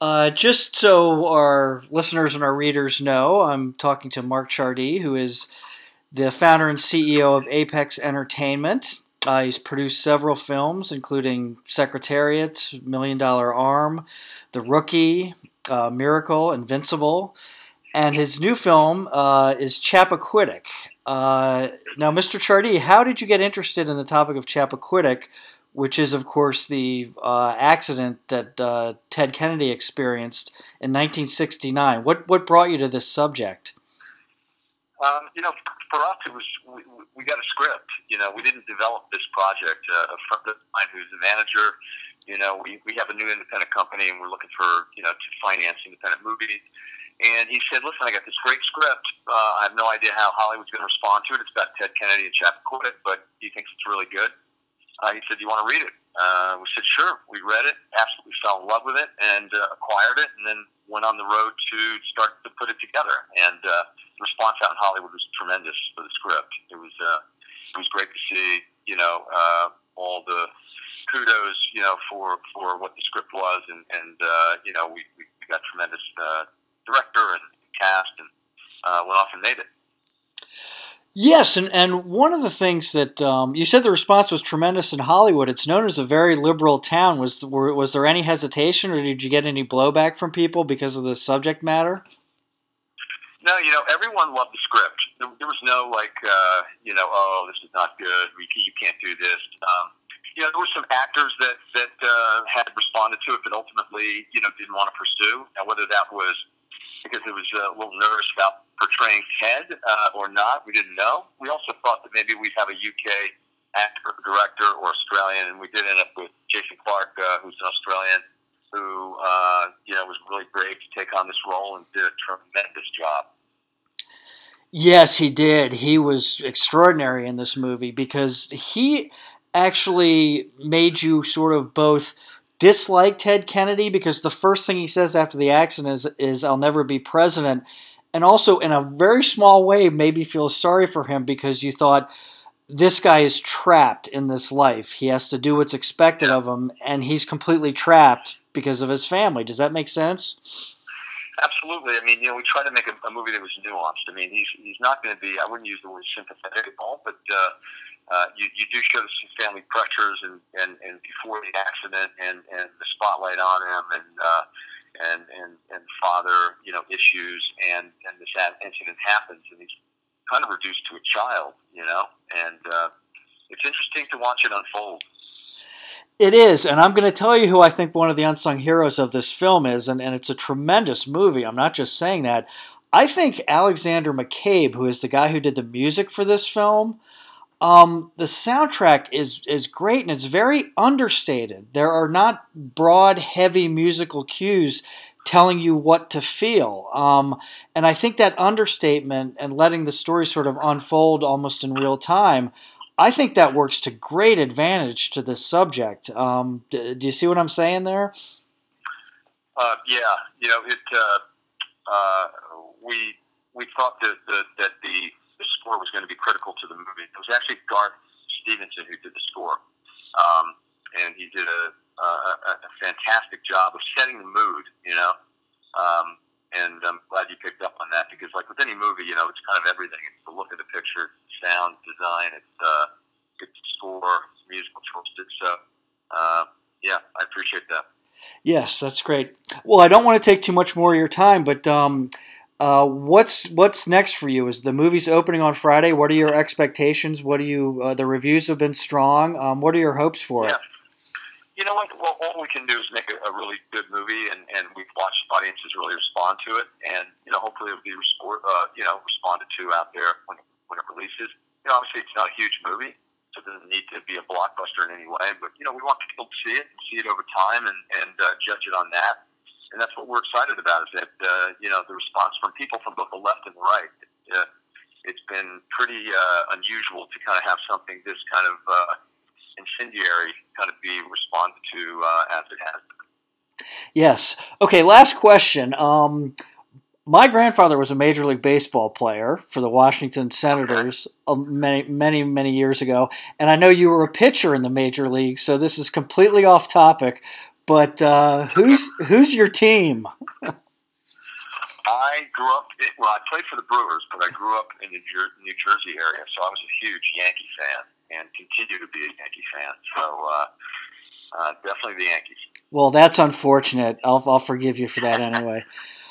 Just so our listeners and our readers know, I'm talking to Mark Ciardi, who is the founder and CEO of Apex Entertainment. He's produced several films, including Secretariat, Million Dollar Arm, The Rookie, Miracle, Invincible, and his new film is Chappaquiddick. Now, Mr. Ciardi, how did you get interested in the topic of Chappaquiddick, which is, of course, the accident that Ted Kennedy experienced in 1969? What brought you to this subject? For us, it was we got a script. We didn't develop this project. A friend of mine who's a manager, we have a new independent company, and we're looking for to finance independent movies. And he said, "Listen, I got this great script. I have no idea how Hollywood's going to respond to it. It's about Ted Kennedy and Chappaquiddick, but he thinks it's really good." He said, "You want to read it?" We said, "Sure." We read it, absolutely fell in love with it, and acquired it, and then went on the road to start to put it together. And the response out in Hollywood was tremendous for the script. It was great to see, all the kudos, for what the script was, and we got tremendous director and cast, and went off and made it. Yes, and one of the things that you said the response was tremendous in Hollywood. It's known as a very liberal town. Was there any hesitation, or did you get any blowback from people because of the subject matter? No, everyone loved the script. There was no oh, this is not good. You can't do this. There were some actors that had responded to it, but ultimately, didn't want to pursue. Now, whether that was because it was a little nervous about portraying Ted or not, we didn't know. We also thought that maybe we'd have a UK actor, director, or Australian, and we did end up with Jason Clarke, who's an Australian, who was really brave to take on this role and did a tremendous job. Yes, he did. He was extraordinary in this movie because he actually made you sort of both dislike Ted Kennedy, because the first thing he says after the accident is "I'll never be president," and also in a very small way made me feel sorry for him because you thought, this guy is trapped in this life. He has to do what's expected of him, and he's completely trapped because of his family. Does that make sense? Absolutely. I mean, we try to make a movie that was nuanced. I mean, he's not going to be, I wouldn't use the word sympathetic at all, but you do show some family pressures and before the accident and the spotlight on him and father, issues, and this incident happens, and he's kind of reduced to a child, and it's interesting to watch it unfold. It is, and I'm going to tell you who I think one of the unsung heroes of this film is, and it's a tremendous movie. I'm not just saying that. I think Alexander McCabe, who is the guy who did the music for this film, the soundtrack is great, and it's very understated. There are not broad, heavy musical cues telling you what to feel. And I think that understatement and letting the story sort of unfold almost in real time, I think that works to great advantage to this subject. Do you see what I'm saying there? Yeah, we thought that the score was going to be critical to the movie. It was actually Garth Stevenson who did the score, and he did a fantastic job of setting the mood. And I'm glad you picked up on that because, like with any movie, it's kind of everything. It's the look of the picture, sound design, it's score, musical choices. So, yeah, I appreciate that. Yes, that's great. Well, I don't want to take too much more of your time, but what's next for you? Is the movie's opening on Friday? What are your expectations? What do you? The reviews have been strong. What are your hopes for it? You know what? Well, all we can do is make a really good movie, and we've watched audiences really respond to it, and hopefully it'll be responded to out there when it releases. Obviously it's not a huge movie, so it doesn't need to be a blockbuster in any way, but we want people to see it and see it over time and judge it on that, and that's what we're excited about. Is that the response from people from both the left and the right. It's been pretty unusual to kind of have something this kind of incendiary kind of be responded to as it has. Yes. Okay, last question. My grandfather was a Major League Baseball player for the Washington Senators many years ago, and I know you were a pitcher in the Major League, so this is completely off topic, But who's your team? I grew up. I played for the Brewers, but I grew up in the New Jersey area, so I was a huge Yankee fan and continue to be a Yankee fan. So definitely the Yankees. Well, that's unfortunate. I'll forgive you for that anyway.